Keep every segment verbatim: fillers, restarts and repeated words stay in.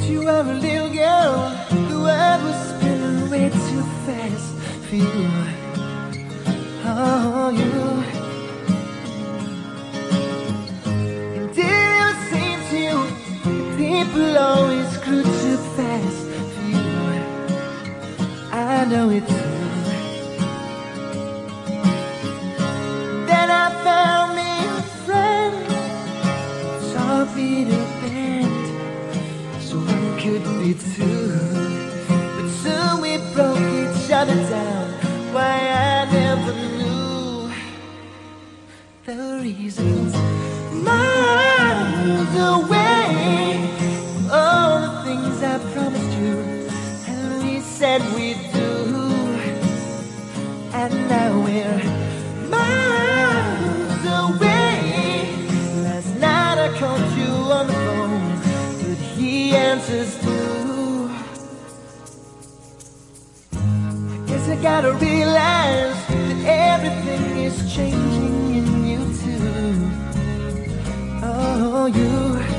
you were a little girl, the world was spinning way too fast for you. Oh, you. And did it ever seem to you that people always grew too fast for you? I know it too. Then I found me a friend, taught me to bend, so one could be two. But soon we broke each other down. Why I never knew the reasons. Miles away from all the things I promised you, and we said we'd do. And now we're miles away. Last night I called you on the phone, but he answers too. I guess I gotta realize that everything is changing in you too. Oh, you.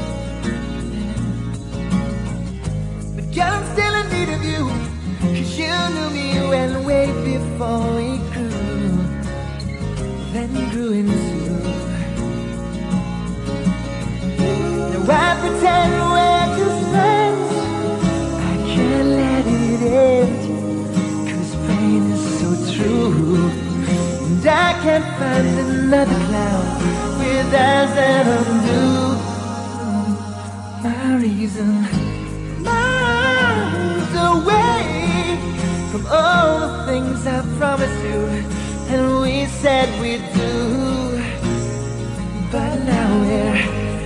But girl, I'm still in need of you, 'cause you knew me when way before we grew, then grew into. Now I pretend we're just friends, I can't let it end, 'cause pain is so true. And I can't find another cloud with eyes that undo my reason. Miles away from all the things I promised you, and we said we'd do. But now we're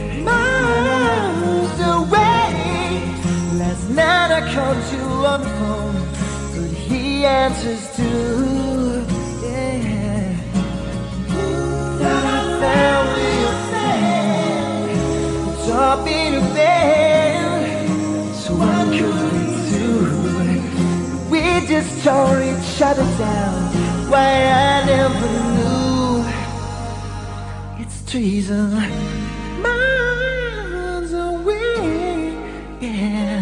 miles away. Last night I called you on the phone, but he answers too. Yeah. Thought I found me a friend, taught me to bend, so I could be too. We just tore each other down. Why I never knew it's treason. Miles away, yeah.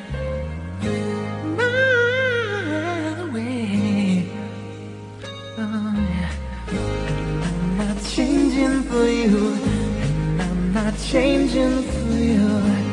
Miles away. Oh, yeah. And I'm not changing for you, and I'm not changing for you.